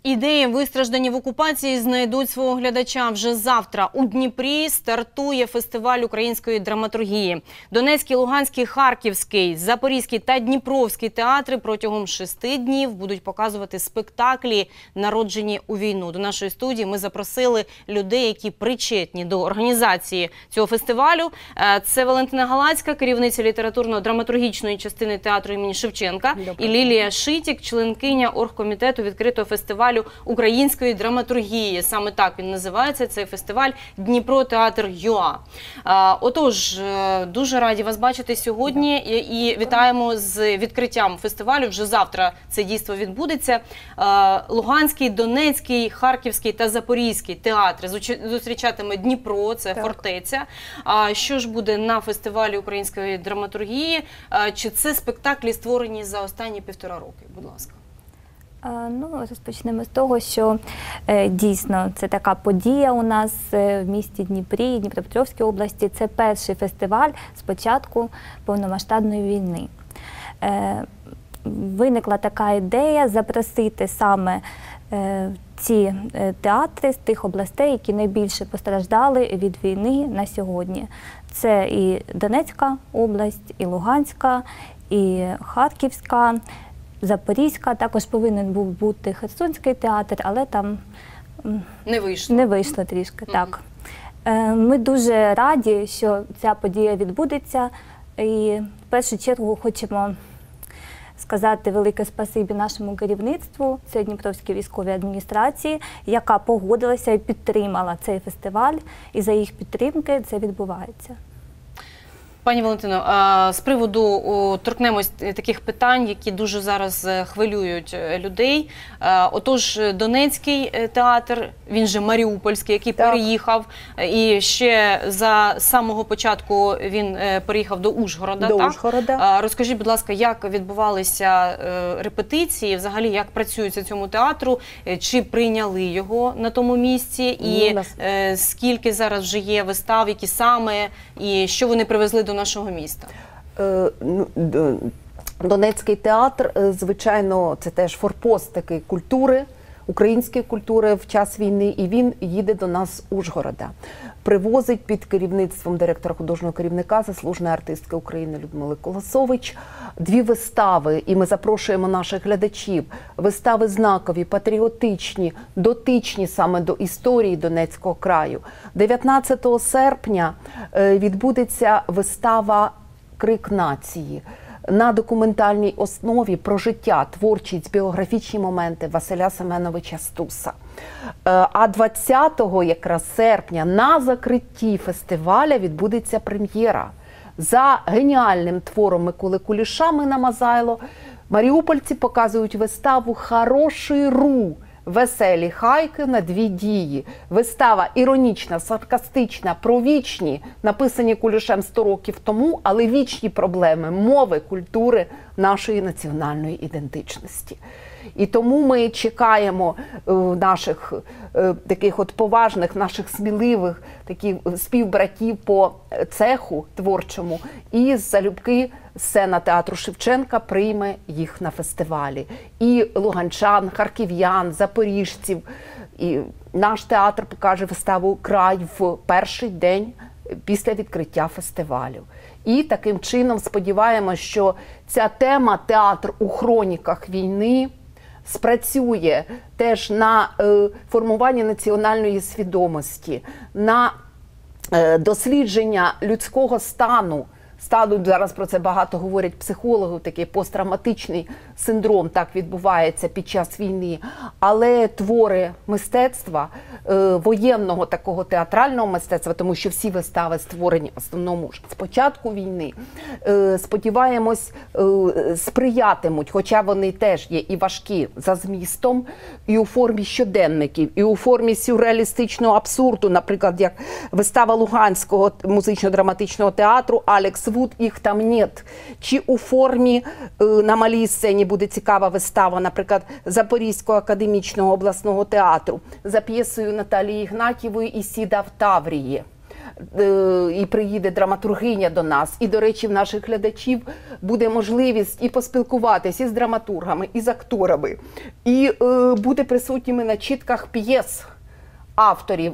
Ідеї, вистраждані в окупації, знайдуть свого глядача. Вже завтра у Дніпрі стартує фестиваль української драматургії. Донецький, Луганський, Харківський, Запорізький та Дніпровський театри протягом 6 днів будуть показувати спектаклі, народжені у війну. До нашої студії ми запросили людей, які причетні до організації цього фестивалю. Це Валентина Галацька, керівниця літературно-драматургічної частини театру імені Шевченка, і Лілія Шитік, членкиня оргкомітету відкритого фестивалю української драматургії. Саме так він називається, цей фестиваль «Дніпро Театр ЮА». Отож, дуже раді вас бачити сьогодні і вітаємо з відкриттям фестивалю. Вже завтра це дійство відбудеться. Луганський, Донецький, Харківський та Запорізький театри зустрічатиме Дніпро, це фортеця. Що ж буде на фестивалі української драматургії? Чи це спектаклі, створені за останні 1,5 роки? Будь ласка. Розпочнемо з того, що дійсно це така подія у нас в місті Дніпрі, Дніпропетровській області. Це перший фестиваль з початку повномасштабної війни. Виникла така ідея запросити саме ці театри з тих областей, які найбільше постраждали від війни на сьогодні. Це і Донецька область, і Луганська, і Харківська, Запорізька, також повинен був бути Херсонський театр, але там не вийшло трішки. Так. Ми дуже раді, що ця подія відбудеться, і в першу чергу хочемо сказати велике спасибі нашому керівництву, це Дніпровській військовій адміністрації, яка погодилася і підтримала цей фестиваль, і за їх підтримки це відбувається. Пані Валентино, з приводу торкнемось таких питань, які дуже зараз хвилюють людей. Отож, Донецький театр, він же Маріупольський, який переїхав, і ще за самого початку він переїхав до Ужгорода. Розкажіть, будь ласка, як відбувалися репетиції, взагалі, як працюється цьому театру, чи прийняли його на тому місці, і скільки зараз вже є вистав, які саме, і що вони привезли до нашого міста? Донецький театр, звичайно, це теж форпост такої культури, української культури в час війни, і він їде до нас з Ужгорода. Привозить під керівництвом директора художнього керівника, заслуженої артистки України Людмили Колосович, 2 вистави, і ми запрошуємо наших глядачів. Вистави знакові, патріотичні, дотичні саме до історії Донецького краю. 19 серпня відбудеться вистава «Крик нації» на документальній основі про життя, творчість, біографічні моменти Василя Семеновича Стуса. А 20 якраз серпня на закритті фестиваля відбудеться прем'єра. За геніальним твором Миколи Куліша «Мина Мазайло» маріупольці показують виставу «Хороший ру», веселі хайки на 2 дії. Вистава іронічна, саркастична, про вічні, написані Кулішем 100 років тому, але вічні проблеми мови, культури, нашої національної ідентичності. І тому ми чекаємо наших таких от поважних, наших сміливих таких співбратів по цеху творчому, і залюбки сцена театру Шевченка прийме їх на фестивалі. І луганчан, харків'ян, запоріжців. І наш театр покаже виставу «Край» в перший день після відкриття фестивалю. І таким чином сподіваємося, що ця тема «Театр у хроніках війни» спрацює теж на формування національної свідомості, на дослідження людського стану. Зараз про це багато говорять психологи, такий посттравматичний синдром так відбувається під час війни. Але твори мистецтва, воєнного такого театрального мистецтва, тому що всі вистави створені в основному з початку війни, сподіваємось, сприятимуть, хоча вони теж є і важкі за змістом, і у формі щоденників, і у формі сюрреалістичного абсурду, наприклад, як вистава Луганського музично-драматичного театру «Алекс Вуд, їх там нет». Чи у формі на малій сцені буде цікава вистава, наприклад, Запорізького академічного обласного театру за п'єсою Наталії Ігнатьєвої «Ісіда в Таврії». і приїде драматургиня до нас. І, до речі, в наших глядачів буде можливість і поспілкуватися із драматургами, і з акторами, і бути присутніми на читках п'єс авторів,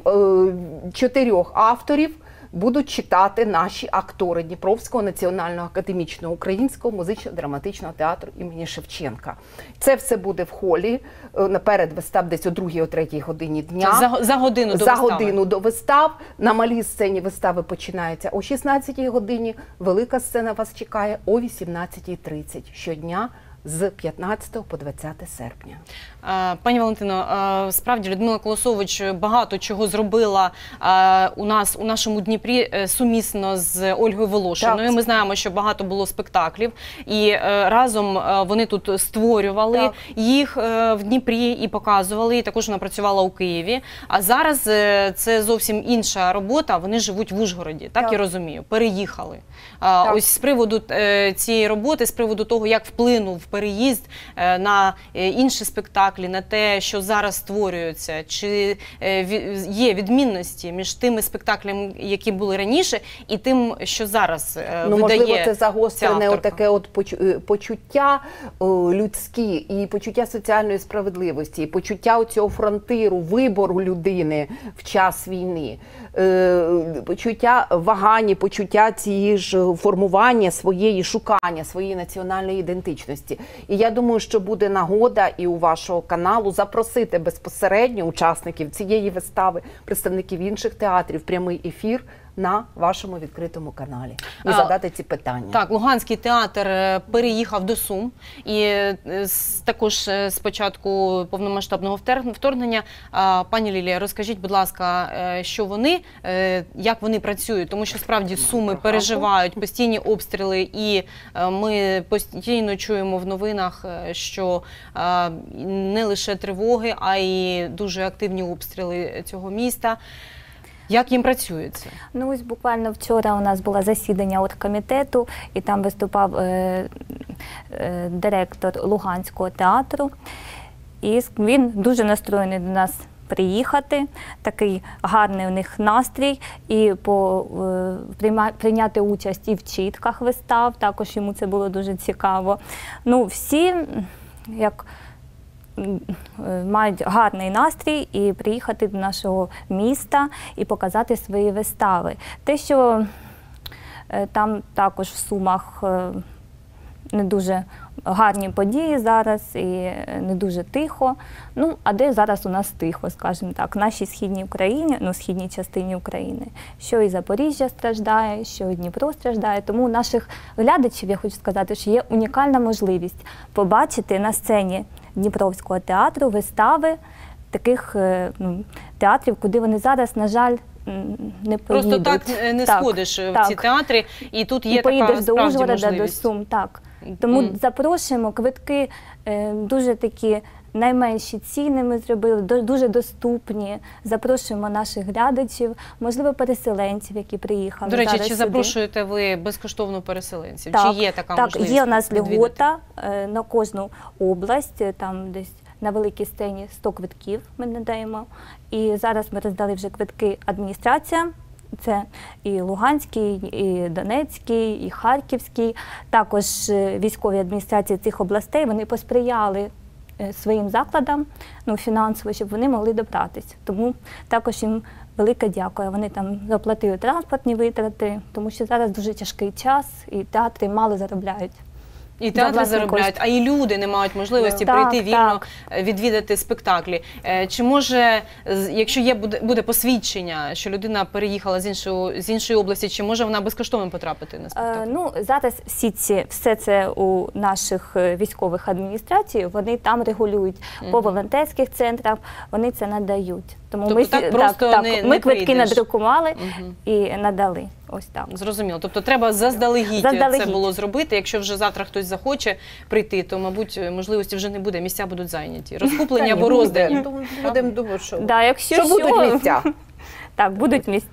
4 авторів будуть читати наші актори Дніпровського національного академічного українського музично-драматичного театру імені Шевченка. Це все буде в холі, наперед вистав десь о 2-3 годині дня. За годину до За вистави. годину до вистав. На малій сцені вистави починаються о 16 годині, велика сцена вас чекає о 18:30 щодня з 15 по 20 серпня. Пані Валентино, справді Людмила Колосович багато чого зробила у нас, у нашому Дніпрі, сумісно з Ольгою Волошиною. Так. Ми знаємо, що багато було спектаклів, і разом вони тут створювали Так. їх в Дніпрі і показували, і також вона працювала у Києві. А зараз це зовсім інша робота, вони живуть в Ужгороді, так я розумію, переїхали. Ось з приводу цієї роботи, з приводу того, як вплинув переїзд на інші спектаклі, на те, що зараз створюється, чи є відмінності між тими спектаклями, які були раніше, і тим, що зараз видає можливо, це загострене ця отаке от почуття людські, і почуття соціальної справедливості, і почуття цього фронтиру, вибору людини в час війни, почуття вагання, почуття цієї ж формування своєї, шукання своєї національної ідентичності. І я думаю, що буде нагода і у вашого каналу запросити безпосередньо учасників цієї вистави, представників інших театрів, прямий ефір на вашому відкритому каналі і задати ці питання. Так, Луганський театр переїхав до Сум, і також з початку повномасштабного вторгнення. Пані Лілія, розкажіть, будь ласка, що вони, як вони працюють, тому що справді Суми переживають постійні обстріли, і ми постійно чуємо в новинах, що не лише тривоги, а й дуже активні обстріли цього міста. Як їм працюється? Ну, ось буквально вчора у нас було засідання оргкомітету, і там виступав директор Луганського театру. І він дуже настроєний до нас приїхати, такий гарний у них настрій, і прийняти участь і в читках вистав, також йому це було дуже цікаво. Ну, всі, як мають гарний настрій і приїхати до нашого міста і показати свої вистави. Те, що там також в Сумах не дуже гарні події зараз і не дуже тихо. Ну, а де зараз у нас тихо, скажімо так, в нашій східній Україні, ну, східній частині України. Що і Запоріжжя страждає, що і Дніпро страждає. Тому у наших глядачів, я хочу сказати, що є унікальна можливість побачити на сцені Дніпровського театру вистави таких театрів, куди вони зараз, на жаль, не поїдуть. Просто так не сходиш в ці театри, і тут є така поїдеш справді до Ужгорода, можливість. до Сум, так. Тому запрошуємо, квитки дуже такі найменші ціни ми зробили, дуже доступні. Запрошуємо наших глядачів, можливо, переселенців, які приїхали. До речі, зараз чи сюди. запрошуєте ви безкоштовно переселенців? Так, Чи є така так, можливість? є у нас відвідати? льгота на кожну область, там десь на великій сцені 100 квитків ми надаємо. І зараз ми роздали вже квитки адміністрація. Це і Луганський, і Донецький, і Харківський. Також військові адміністрації цих областей, вони посприяли своїм закладам, ну, фінансово, щоб вони могли добратися. Тому також їм велике дякую. Вони там заплатили транспортні витрати, тому що зараз дуже тяжкий час, і театри мало заробляють. І театри власний заробляють, кошт. а і люди не мають можливості Так, прийти вільно так. відвідати спектаклі. Чи може, якщо буде посвідчення, що людина переїхала з іншої області, чи може вона безкоштовно потрапити на спектакль? Ну, зараз все це у наших військових адміністрацій, вони там регулюють по волонтерських центрах, вони це надають. Тому Тобто так просто не квитки прийдеш. надрукували і надали. Ось так. Зрозуміло. Тобто треба заздалегідь це Заздалегідь. було зробити. Якщо вже завтра хтось захоче прийти, то, мабуть, можливості вже не буде, місця будуть зайняті. Розкуплені або роздані. Будемо думати, що Да, якщо будуть місця. Так, будуть місця.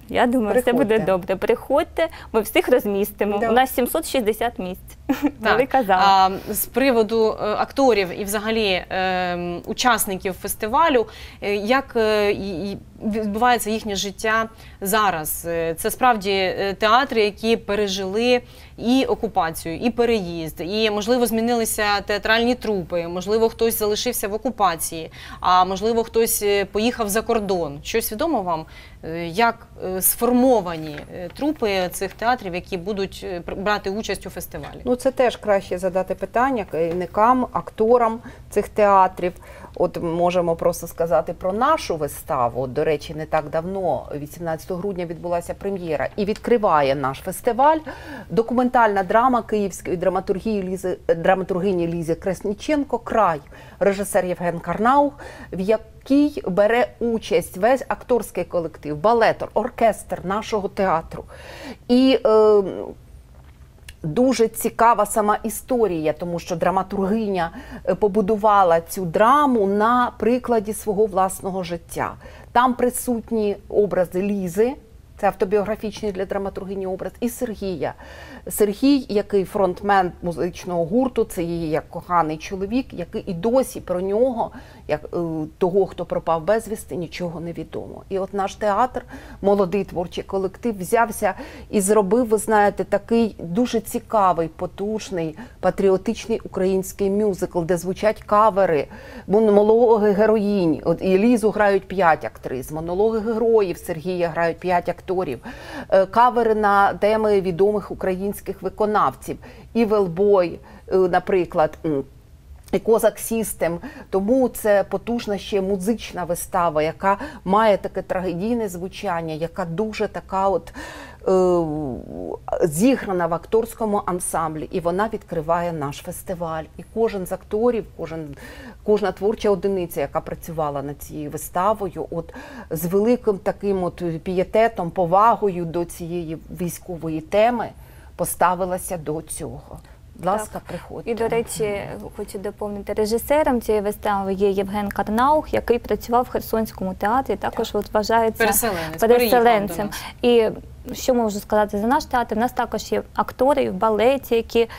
Я думаю, все буде Приходьте. добре. Приходьте, ми всіх розмістимо. Да. У нас 760 місць. Так. Велика зала. З приводу акторів і взагалі учасників фестивалю, як відбувається їхнє життя зараз? Це справді театри, які пережили і окупацію, і переїзд, і, можливо, змінилися театральні трупи, можливо, хтось залишився в окупації, а можливо, хтось поїхав за кордон. Щось відомо вам, як сформовані трупи цих театрів, які будуть брати участь у фестивалі? Ну, це теж краще задати питання керівникам, акторам цих театрів. От можемо просто сказати про нашу виставу. От, до речі, не так давно, 18 грудня, відбулася прем'єра. І наш фестиваль документальна драма київської драматургині Лізи Красніченко «Край», режисер Євген Карнаух, в якій бере участь весь акторський колектив, балетор, оркестр нашого театру. І дуже цікава сама історія, тому що драматургиня побудувала цю драму на прикладі свого власного життя. Там присутні образи Лізи, це автобіографічний для драматургині образ, і Сергія. Сергій, який фронтмен музичного гурту, це її як коханий чоловік, який і досі про нього, як того, хто пропав безвісти, нічого не відомо. І от наш театр, молодий творчий колектив, взявся і зробив, ви знаєте, такий дуже цікавий, потужний, патріотичний український мюзикл, де звучать кавери, монологи героїнь. От і Лізу грають 5 актрис, монологи героїв Сергія грають 5 акторів, кавери на теми відомих українських виконавців, і Велбой, наприклад, і Козак Сістем. Тому це потужна ще музична вистава, яка має таке трагедійне звучання, яка дуже така от зіграна в акторському ансамблі, і вона відкриває наш фестиваль. І кожен з акторів, кожна творча одиниця, яка працювала над цією виставою, от з великим таким от пієтетом, повагою до цієї військової теми поставилася до цього. Будь ласка, приходьте. І, до речі, хочу доповнити, режисером цієї вистави є Євген Карнаух, який працював в Херсонському театрі, також от вважається переселенцем. І що можу сказати за наш театр? У нас також є актори в балеті, які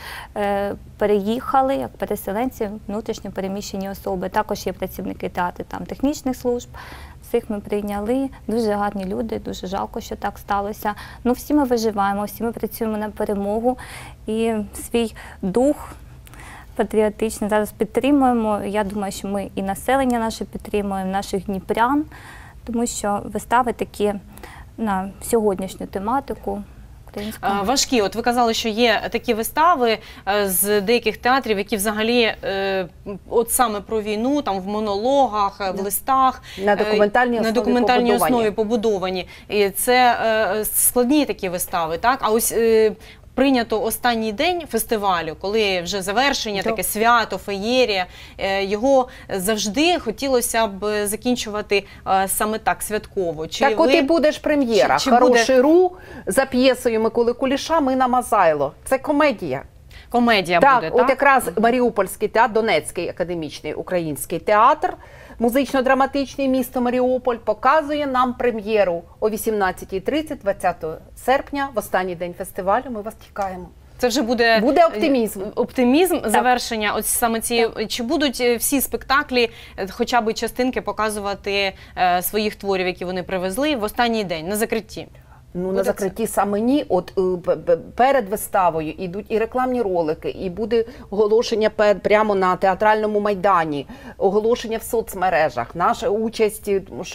переїхали як переселенці, внутрішньо переміщені особи. Також є працівники театру, там технічних служб. Всіх ми прийняли, дуже гарні люди, дуже жалко, що так сталося. Ну, всі ми виживаємо, всі ми працюємо на перемогу і свій дух патріотичний зараз підтримуємо. Я думаю, що ми і населення наше підтримуємо, наших дніпрян, тому що вистави такі на сьогоднішню тематику. Важкі. От ви казали, що є такі вистави з деяких театрів, які взагалі от саме про війну, там в монологах, в листах, на документальній основі побудовані. І це складні такі вистави, так? А ось прийнято останній день фестивалю, коли вже завершення, таке свято, феєрія, його завжди хотілося б закінчувати саме так, святково. Так от і буде ж прем'єра. «Хороший Ру» за п'єсою Миколи Куліша «Ми на Мазайло». Це комедія. Комедія буде, так? От якраз Маріупольський театр, Донецький академічний український театр, музично-драматичний місто Маріуполь, показує нам прем'єру о 18:30, 20 серпня, в останній день фестивалю. Ми вас чекаємо. Це вже буде оптимізм. Оптимізм, завершення. Ось саме ці, чи будуть всі спектаклі, хоча б частинки, показувати своїх творів, які вони привезли в останній день, на закритті? Ну, на закритті саме ні. От перед виставою йдуть і рекламні ролики, і буде оголошення прямо на театральному майдані, оголошення в соцмережах, наша участь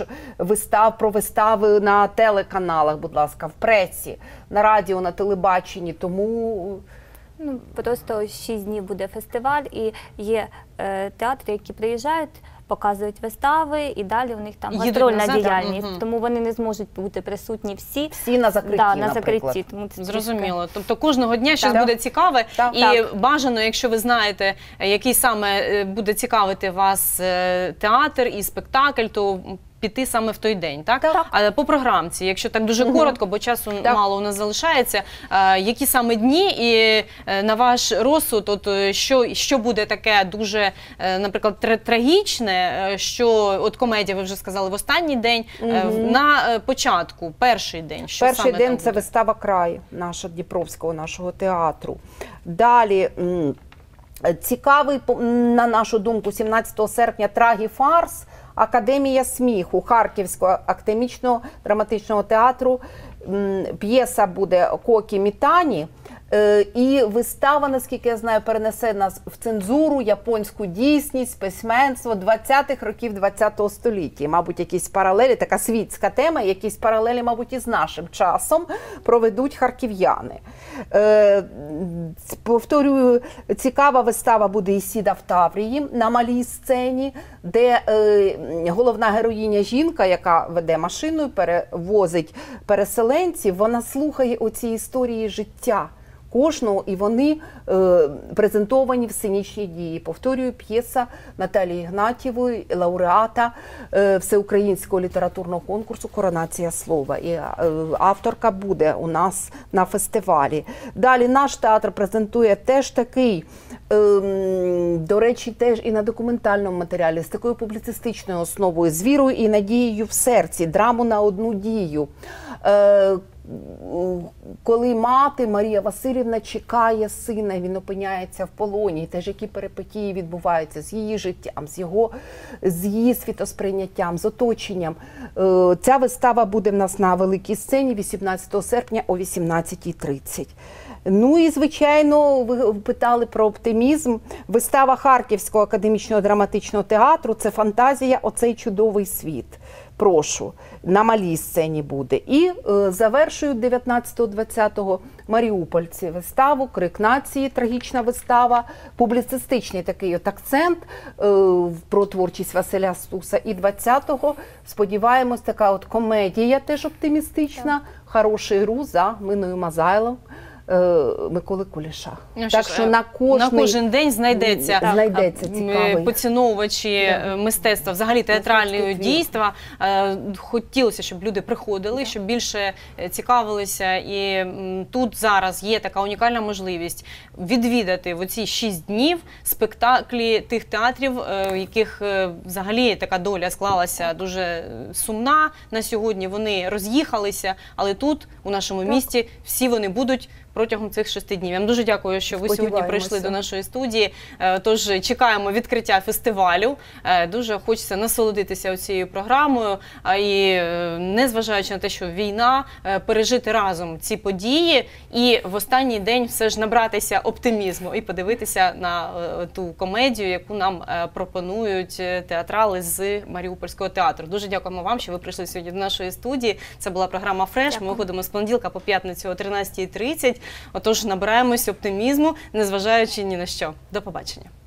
про вистави на телеканалах, будь ласка, в пресі, на радіо, на телебаченні. Тому ну, просто 6 днів буде фестиваль, і є театри, які приїжджають, показують вистави, і далі у них там гастрольна діяльність. Тому вони не зможуть бути присутні всі. Всі на закритті, на закритті. Тому це зрозуміло. Тобто кожного дня щось буде цікаве. І бажано, якщо ви знаєте, який саме буде цікавити вас театр і спектакль, то піти саме в той день, так? Так. А по програмці, якщо так дуже коротко, бо часу Так. мало у нас залишається, які саме дні і на ваш розсуд, от що буде таке дуже, наприклад, трагічне, що от комедія, ви вже сказали, в останній день, на початку, перший день, що Перший саме день там це буде? вистава «Край» нашого Дніпровського, нашого театру. Далі цікавий, на нашу думку, 17 серпня трагіфарс «Академія сміху» Харківського академічного драматичного театру. П'єса буде «Кокі Мітані». І вистава, наскільки я знаю, перенесе нас в цензуру, японську дійсність, письменство 20-х років ХХ століття. Мабуть, якісь паралелі, така світська тема, якісь паралелі, мабуть, із нашим часом проведуть харків'яни. Повторюю, цікава вистава буде «Ісіда в Таврії» на малій сцені, де головна героїня жінка, яка веде машиною, перевозить переселенців, вона слухає оці історії життя кожного, і вони презентовані в сценічній дії. Повторюю, п'єса Наталії Ігнатьєвої, лауреата Всеукраїнського літературного конкурсу «Коронація слова». І авторка буде у нас на фестивалі. Далі наш театр презентує теж такий, до речі, теж і на документальному матеріалі, з такою публіцистичною основою, з вірою і надією в серці, драму на одну дію. Коли мати Марія Василівна чекає сина, він опиняється в полоні, і теж які перипетії відбуваються з її життям, з її світосприйняттям, з оточенням. Ця вистава буде в нас на великій сцені 18 серпня о 18:30. Ну і, звичайно, ви питали про оптимізм. Вистава Харківського академічного драматичного театру – це фантазія «Оцей чудовий світ». Прошу, на малій сцені буде. І завершують 19-20 маріупольці виставу «Крик нації», трагічна вистава, публіцистичний такий от акцент про творчість Василя Стуса. І 20-го, сподіваємось, така от комедія теж оптимістична, «Хороший гру» за Миною Мазайлом Миколи Куліша. Ну, так що на кожен день знайдеться цікавий поціновувачі мистецтва, взагалі театрального дійства. Хотілося, щоб люди приходили, щоб більше цікавилися. І тут зараз є така унікальна можливість відвідати в оці 6 днів спектаклі тих театрів, яких взагалі така доля склалася дуже сумна на сьогодні. Вони роз'їхалися, але тут, у нашому місті, всі вони будуть протягом цих 6 днів. Я вам дуже дякую, що ви сьогодні прийшли до нашої студії. Тож чекаємо відкриття фестивалю. Дуже хочеться насолодитися цією програмою. І незважаючи на те, що війна, пережити разом ці події і в останній день все ж набратися оптимізму і подивитися на ту комедію, яку нам пропонують театрали з Маріупольського театру. Дуже дякуємо вам, що ви прийшли сьогодні до нашої студії. Це була програма «Фреш». Ми виходимо з понеділка по п'ятницю о 13:30. Отож, набираємось оптимізму, незважаючи ні на що. До побачення.